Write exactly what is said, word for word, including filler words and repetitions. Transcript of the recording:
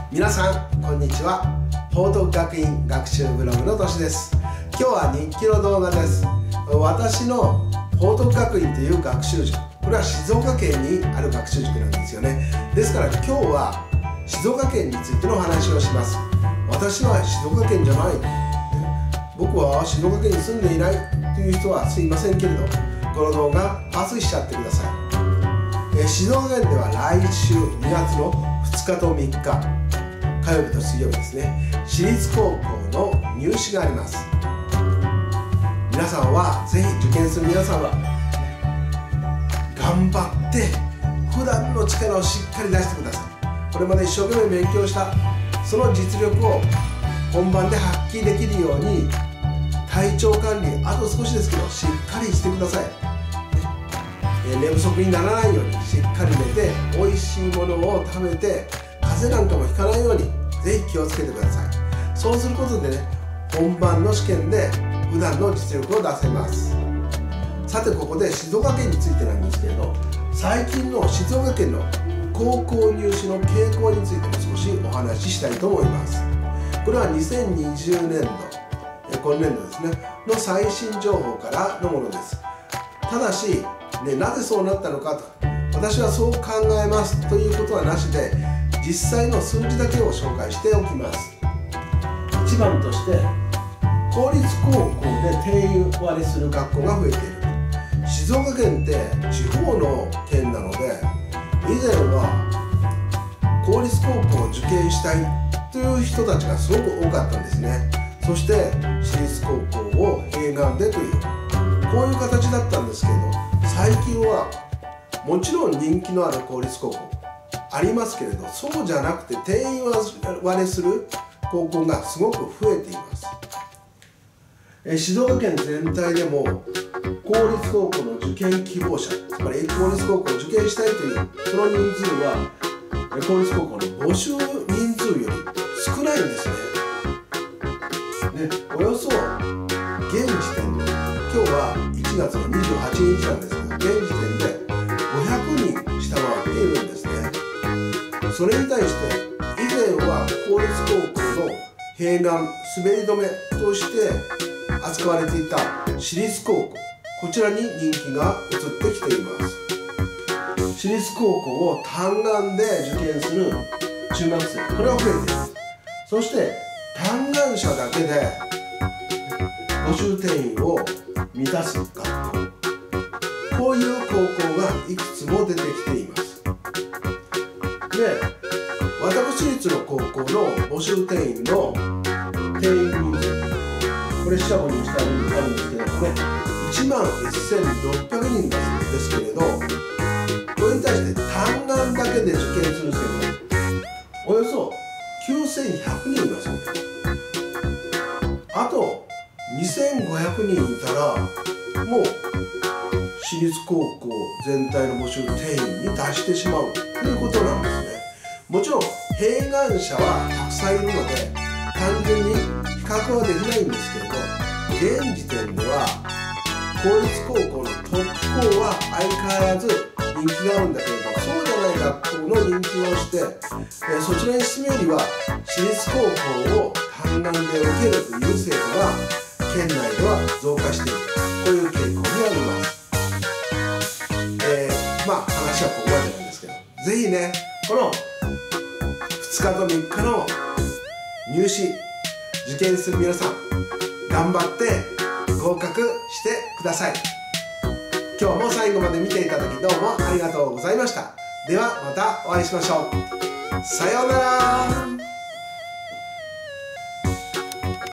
皆さんこんにちは。報徳学院学習ブログのとしです。今日は日記の動画です。私の報徳学院という学習塾、これは静岡県にある学習塾なんですよね。ですから今日は静岡県についての話をします。私は静岡県じゃない、僕は静岡県に住んでいないという人はすいませんけれど、この動画パスしちゃってください。え静岡県では来週にがつのふつかとみっか、火曜日と水曜日ですね、私立高校の入試があります。皆さんはぜひ受験する皆さんは頑張って普段の力をしっかり出してください。これまで一生懸命勉強したその実力を本番で発揮できるように、体調管理あと少しですけどしっかりしてください。寝不足にならないようにしっかり寝て、美味しいものを食べて、風邪なんかもひかないようにぜひ気をつけてください。そうすることでね、本番の試験で普段の実力を出せます。さてここで静岡県についてなんですけれど、最近の静岡県の高校入試の傾向についても少しお話ししたいと思います。これはにせんにじゅうねんど、今年度ですねの最新情報からのものです。ただし、ね、なぜそうなったのかと、私はそう考えますということはなしで、実際の数字だけを紹介しておきます。いちばんとして、公立高校で定員割れする学校が増えている。静岡県って地方の県なので、以前は公立高校を受験したいという人たちがすごく多かったんですね。そして私立高校を併願でという、こういう形だったんですけど、最近はもちろん人気のある公立高校ありますけれど、そうじゃなくて定員割れする高校がすごく増えています。え静岡県全体でも公立高校の受験希望者、つまり公立高校を受験したいというその人数は公立高校の募集人数より少ないんですね。でおよそ現時点で、今日はいちがつのにじゅうはちにちなんですが、現時点でごひゃくにん下回っているんですね。それに対して以前は公立高校の併願滑り止めとして扱われていた私立高校、こちらに人気が移ってきています。私立高校を単願で受験する中学生、これは増えている。そして単願者だけで募集定員を満たす学校、こういう高校がいくつも出てきています。で、私立の高校の募集定員の定員人数、これ四捨五入してあるんですけどもね、いちまんせんろっぴゃくにんですけれど、これに対して単願だけで受験する生徒、およそきゅうせんひゃくにんいます。あとにせんごひゃくにんいたら、もう私立高校全体の募集定員に達してしまうということなんですね。もちろん併願者はたくさんいるので単純に比較はできないんですけれど、現時点では公立高校のトップ校は相変わらず人気があるんだけれど、そうじゃない学校の人気をして、えそちらに進むよりは私立高校を単願で受けるという生徒が県内では増加している、こういう傾向にあります。えー、まあ話はここまでなんですけど、ぜひね、このふつかとみっかの入試受験する皆さん、頑張って合格してください。今日も最後まで見ていただきどうもありがとうございました。ではまたお会いしましょう。さようなら。